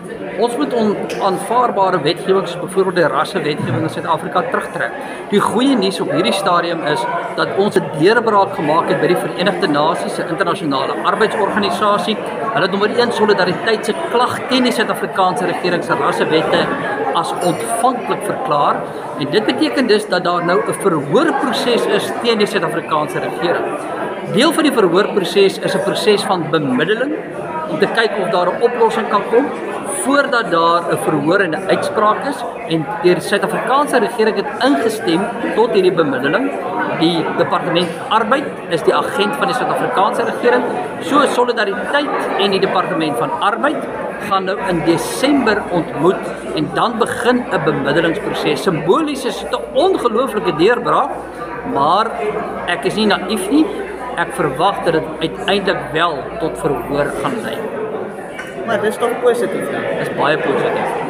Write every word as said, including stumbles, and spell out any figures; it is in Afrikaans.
Ons moet onaanvaarbare wetgewing, soos byvoorbeeld die rasse-wetgewing in Suid-Afrika terugtrek. Die goeie nuus op hierdie stadium is dat ons 'n deurbraak gemaak het by die Verenigde Nasies, se internasionale arbeidsorganisasie. Hulle het nommer een Solidariteit se klagte teen die Suid-Afrikaanse regering se rasse-wette as ontvanklik verklaar. En dit beteken dus dat daar nou 'n verhoorproses is teen die Suid-Afrikaanse regering. Deel van die verhoorproses is 'n proses van bemiddeling om te kyk of daar 'n oplossing kan kom voordat daar 'n verhoor en 'n uitspraak is, en die Suid-Afrikaanse regering het ingestem tot hierdie bemiddeling. Die Departement Arbeid is die agent van die Suid-Afrikaanse regering. So Solidariteit en die Departement van Arbeid gaan nou in Desember ontmoet en dan begin 'n bemiddelingsproses. Simbolies is dit 'n ongelooflike deurbraak, maar ek is nie naïef nie. Ek verwag dat dit uiteindelik wel tot verhoor gaan lei. Maar dis toch positief dan? Dis baie positief.